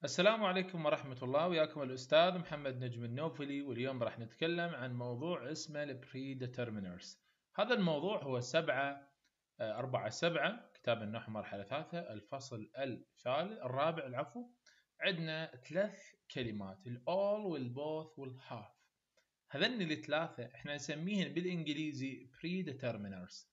السلام عليكم ورحمة الله، وياكم الأستاذ محمد نجم النوفلي، واليوم راح نتكلم عن موضوع اسمه البريديترمينرز. هذا الموضوع هو 4/7 كتاب النحو مرحلة 3 الفصل الرابع. عندنا 3 كلمات الall والboth والhalf. هذن الثلاثة احنا نسميهن بالإنجليزي predeterminers.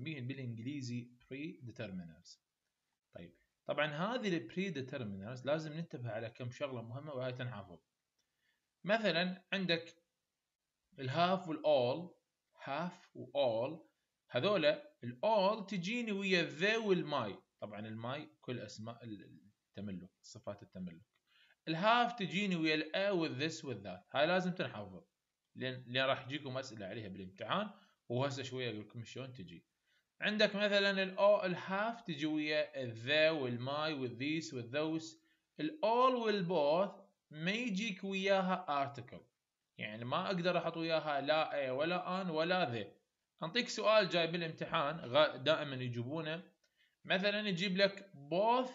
طيب، طبعا هذه البري ديترمينرز لازم ننتبه على كم شغله مهمه وهي تنحفظ. مثلا عندك الهاف والاول. هاف واول هذولا الاول تجيني ويا ذا والماي. طبعا الماي كل اسماء التملك، صفات التملك. الهاف تجيني ويا الا والذس والذات. هاي لازم تنحفظ لان راح تجيكم اسئله عليها بالامتحان، وهسه شويه اقول لكم شلون تجي. عندك مثلا الهاف تجي ويا الذا والماي والذيس والذوس. الاول والبوث ما يجيك وياها ارتكل، يعني ما اقدر احط وياها لا ولا ان ولا ذا. انطيك سؤال جاي بالامتحان دائما يجيبونه، مثلا يجيب لك both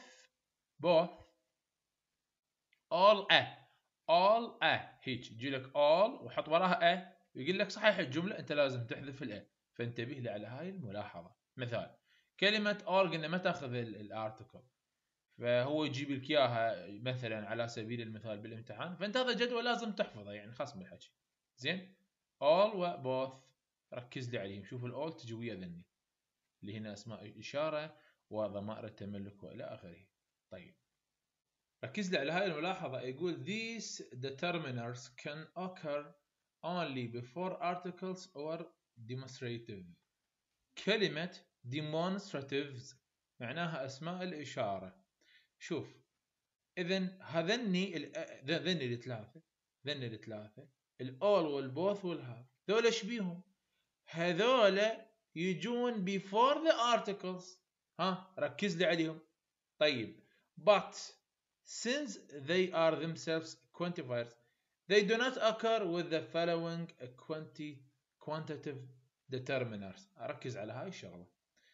all هيك يجي لك all وحط وراها ويقول لك صحيح الجمله، انت لازم تحذف فانتبه لي على هاي الملاحظه. مثال كلمه all قلنا ما تاخذ الارتكل، فهو يجيب لك اياها مثلا على سبيل المثال بالامتحان، فانت هذا جدول لازم تحفظه، يعني خاص بالحكي. زين، all و both ركز لي عليهم. شوف الاول تجي ويا ذني اللي هنا اسماء اشاره وضمائر التملك والى اخره. طيب ركز لي على هاي الملاحظة. يقول these determiners can occur only before articles or demonstrative. كلمة demonstratives معناها أسماء الإشارة. شوف، إذن هذني الثلاثة الأول والبوث والهاف، ذولا ايش بيهم؟ هذولا يجون before the articles. ركز لي عليهم. طيب but since they are themselves quantifiers, they do not occur with the following quantitative determiners. أركز على هاي الشغلة.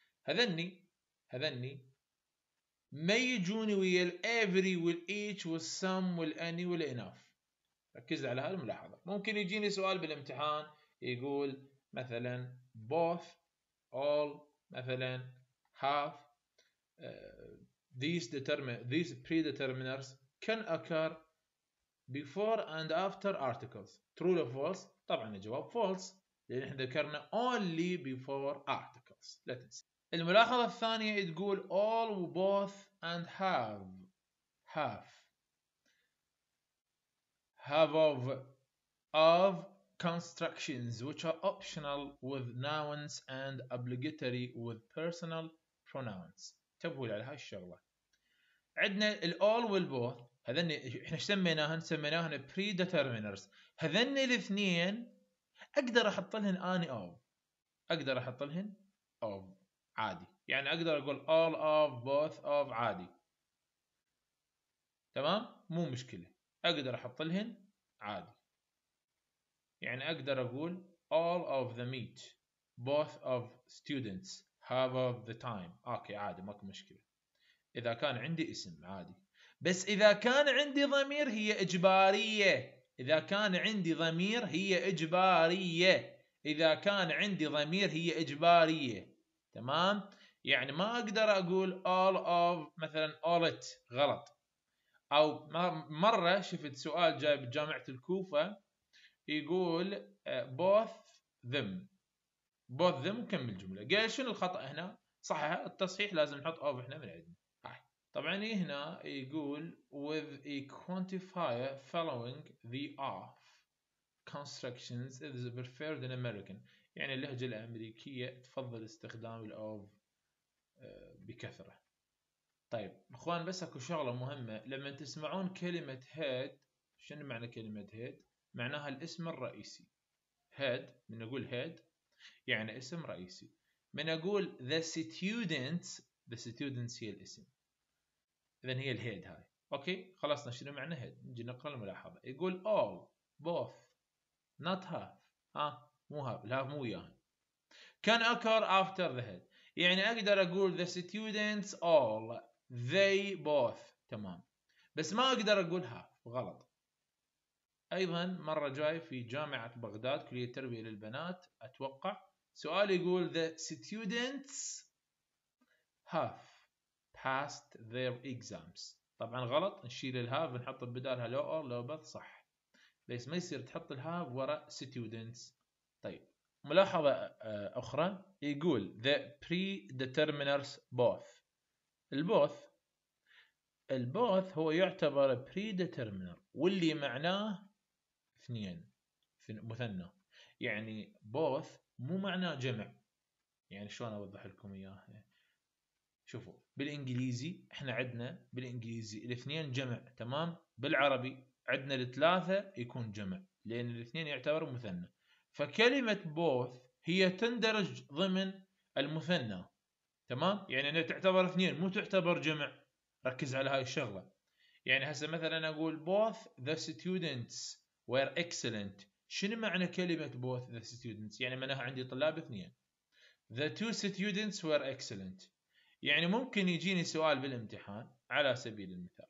هذني ما يجوني ويا ال every وال each وال some وال any وال enough. ركز على هاي الملاحظة. ممكن يجيني سؤال بالامتحان يقول مثلا both, all، مثلا half. These predeterminers can occur before and after articles. True or false؟ طبعا الجواب false، لان احنا ذكرنا only before articles. لا تنسى. الملاحظة الثانية تقول all, both and have of constructions which are optional with nouns and obligatory with personal pronouns. انتبهوا على هاي الشغلة. عندنا الاول والبوث، هذن احنا ايش سميناهن predeterminers. هذن الاثنين اقدر احط لهن of عادي، يعني اقدر اقول all of both of عادي، تمام، مو مشكله، اقدر احط لهن عادي. يعني اقدر اقول all of the meat, both of students, half of the time. اوكي عادي، ماكو مشكله اذا كان عندي اسم عادي. بس إذا كان عندي ضمير هي إجبارية. إذا كان عندي ضمير هي إجبارية. تمام؟ يعني ما أقدر أقول all of مثلا all it، غلط. أو مرة شفت سؤال جاي بجامعة الكوفة يقول both them وكمل الجملة. قال شنو الخطأ هنا؟ صحيح، التصحيح لازم نحط of إحنا من عندنا. طبعا هنا يقول with a quantifier following the of constructions is preferred in American. يعني اللهجة الأمريكية تفضل استخدام الأوف بكثرة. طيب اخوان، بس اكو شغلة مهمة. لما تسمعون كلمة head، شنو معنى كلمة head؟ معناها الاسم الرئيسي. head، من نقول head يعني اسم رئيسي. من اقول the students هي الاسم، إذن هي الهيد هاي. أوكي، خلصنا شنو معنى هيد. نجي نقرأ الملاحظة. يقول all, both, not half. مو half، الهاف مو وياهن. can occur after the head. يعني أقدر أقول the students all, they both. تمام. بس ما اقدر اقول هاف، غلط. ايضا مره جاي في جامعه بغداد كليه التربيه للبنات اتوقع، سؤال يقول the students have passed their exams. طبعا غلط، نشيل الهاف ونحط بدالها لو اور لو بث صح، بس ما يصير تحط الهاف وراء students. طيب ملاحظة أخرى يقول the predeterminers both. البوث هو يعتبر predeterminer واللي معناه اثنين في مثنى، يعني both مو معناه جمع. يعني شلون أوضح لكم إياه؟ شوفوا بالإنجليزي احنا عندنا بالإنجليزي الاثنين جمع، تمام. بالعربي عندنا الثلاثة يكون جمع لأن الاثنين يعتبر مثنى. فكلمة both هي تندرج ضمن المثنى، تمام. يعني انها تعتبر اثنين مو تعتبر جمع، ركز على هاي الشغلة. يعني هسه مثلا اقول both the students were excellent. شنو معنى كلمة both the students؟ يعني معناها عندي طلاب اثنين. the two students were excellent. يعني ممكن يجيني سؤال بالامتحان على سبيل المثال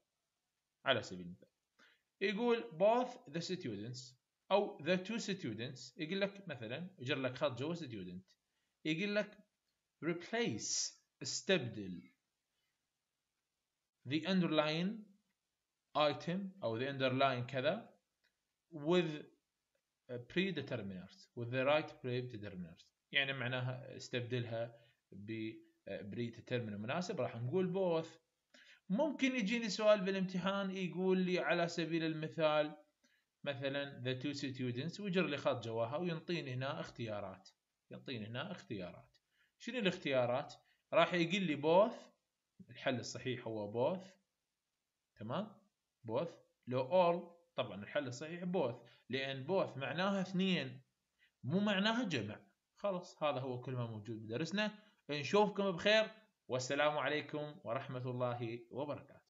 يقول both the students او the two students، يقول لك مثلا يجر لك خط جوا student، يقول لك replace استبدل the underline item او the underline كذا with predeterminers with the right predeterminers. يعني معناها استبدلها ب predeterminer مناسب، راح نقول both. ممكن يجيني سؤال بالامتحان يقول لي على سبيل المثال مثلا the two students ويجر لي خط جواها وينطيني هنا اختيارات. شنو الاختيارات؟ راح يقول لي both، الحل الصحيح هو both، تمام. both لو all طبعا الحل الصحيح both، لان both معناها اثنين مو معناها جمع. خلاص هذا هو كل ما موجود بدرسنا. نشوفكم بخير والسلام عليكم ورحمة الله وبركاته.